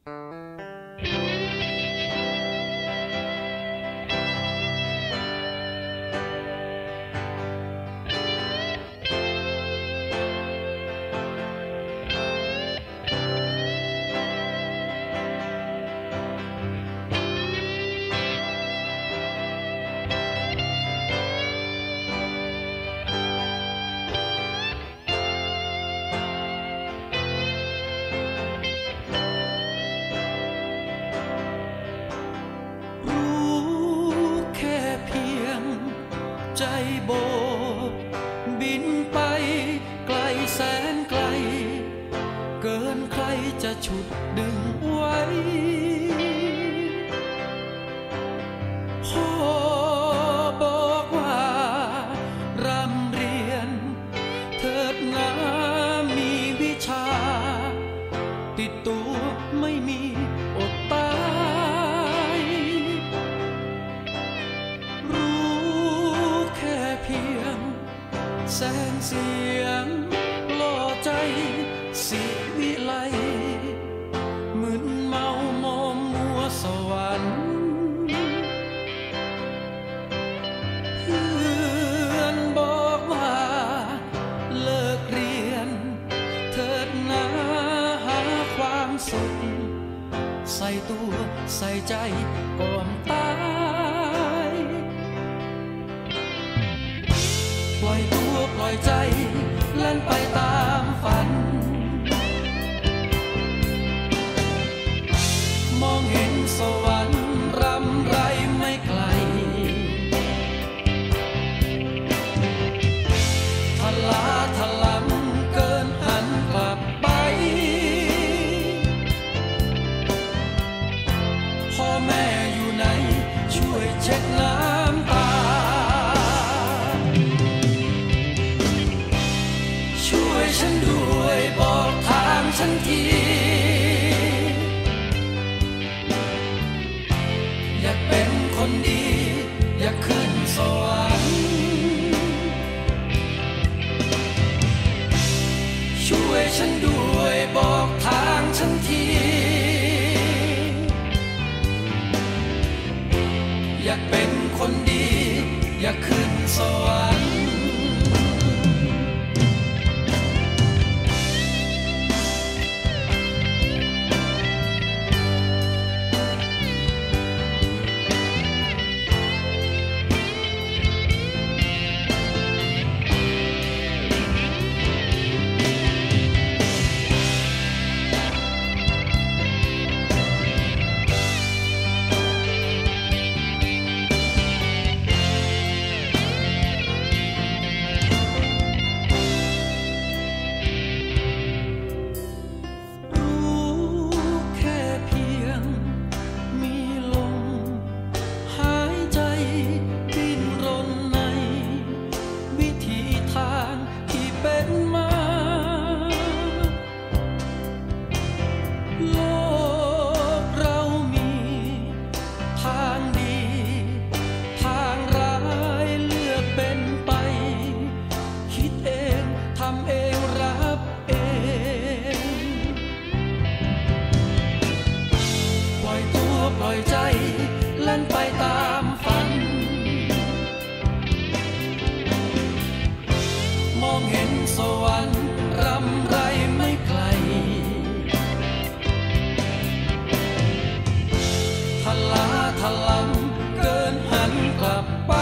ใจโบกบินไปไกลแสนไกลเกินใครจะฉุดดึงไว้พ่อบอกว่ารำเรียนเถิดนะมีวิชาติดตัวไม่มีอดตายแสงเสียงล่อใจสิวิไลมึนเมามอมมัวสวรรค์เพื่อนบอกว่าเลิกเรียนเถิดนะหาความสุขใส่ตัวใส่ใจก่อนตายปล่อยตัวปล่อยใจเล่นไปตามฝันมองเห็นสวรรค์รำไรไม่ไกลทลาทลัมเกินหันกลับไปพ่อแม่อยู่ไหนช่วยเช็ดน้ำตาช่วยฉันด้วยบอกทางฉันทีอยากเป็นคนดีอยากขึ้นสวรรค์ช่วยฉันด้วยบอกทางฉันทีอยากเป็นคนดีอยากขึ้นสวรรค์ปล่อยใจเล่นไปตามฝันมองเห็นสวรรค์รำไรไม่ไกลทลาทลัมเกินหันกลับไป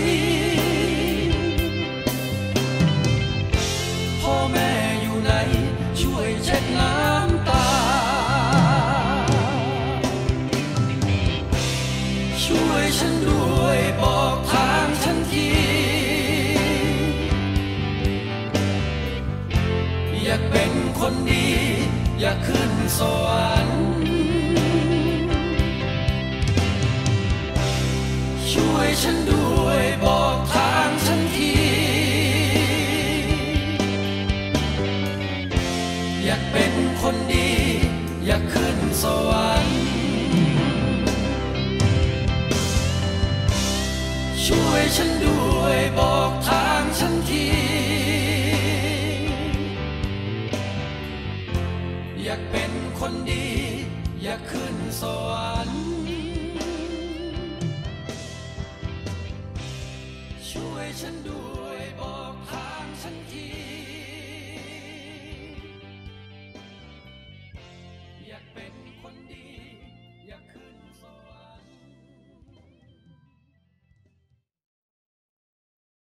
พ่อแม่อยู่ไหนช่วยเช็ดน้ำตาช่วยฉันด้วยบอกทางฉันทีอยากเป็นคนดีอยากขึ้นสวรรค์ช่วยฉันด้วยบอกทางฉันทีอยากเป็นคนดีอยากขึ้นสวรรค์ช่วยฉันด้วยบอกทางฉันทีอยากเป็นคนดีอยากสวรรค์ช่วยฉันด้วยบอกทางฉันที